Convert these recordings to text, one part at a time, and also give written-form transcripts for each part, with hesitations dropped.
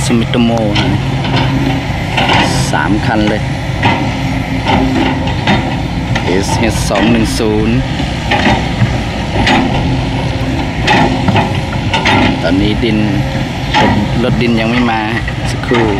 มิโตโม3 คันเลย SH 210ตอนนี้ดินรถดินยังไม่มาสักครู่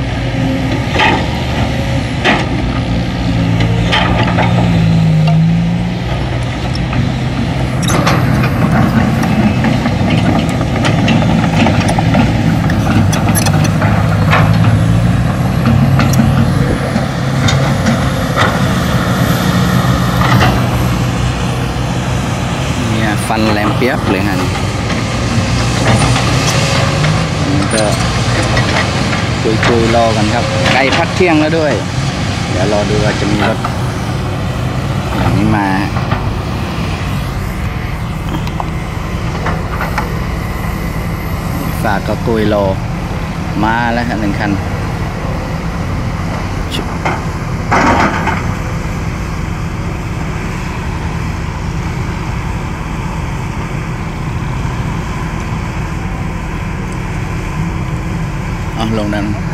ฟันแหลมเปียบเลยฮะนี่ก็คุยรอกันครับใกล้พักเที่ยงแล้วด้วยเดี๋ยวรอดูว่าจะมีรถอย่างนี้มาฝากก็คุยรอมาแล้วครับ1 คันลงนั้น